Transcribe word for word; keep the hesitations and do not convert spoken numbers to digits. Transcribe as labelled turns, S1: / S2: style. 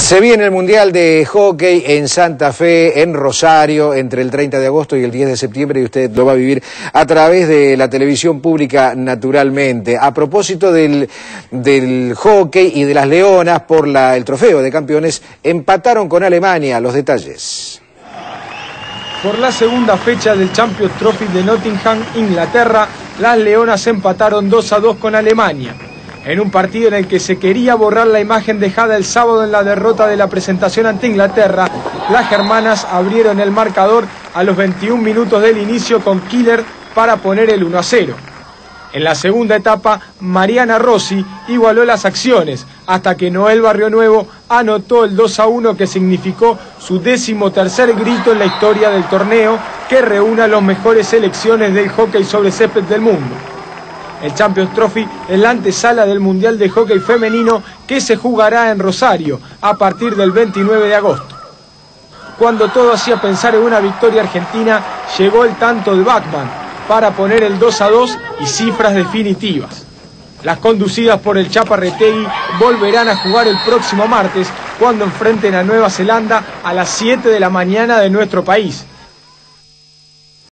S1: Se viene el Mundial de Hockey en Santa Fe, en Rosario, entre el treinta de agosto y el diez de septiembre, y usted lo va a vivir a través de la televisión pública, naturalmente. A propósito del, del hockey y de las Leonas por la, el trofeo de campeones, empataron con Alemania. Los detalles.
S2: Por la segunda fecha del Champions Trophy de Nottingham, Inglaterra, las Leonas empataron dos a dos con Alemania. En un partido en el que se quería borrar la imagen dejada el sábado en la derrota de la presentación ante Inglaterra, las germanas abrieron el marcador a los veintiún minutos del inicio con Killer para poner el uno a cero. En la segunda etapa, Mariana Rossi igualó las acciones, hasta que Noel Barrionuevo anotó el dos a uno, que significó su décimo tercer grito en la historia del torneo, que reúne a las mejores selecciones del hockey sobre césped del mundo. El Champions Trophy es la antesala del Mundial de Hockey Femenino, que se jugará en Rosario a partir del veintinueve de agosto. Cuando todo hacía pensar en una victoria argentina, llegó el tanto de Bachmann para poner el dos a dos y cifras definitivas. Las conducidas por el Chaparretegui volverán a jugar el próximo martes, cuando enfrenten a Nueva Zelanda a las siete de la mañana de nuestro país.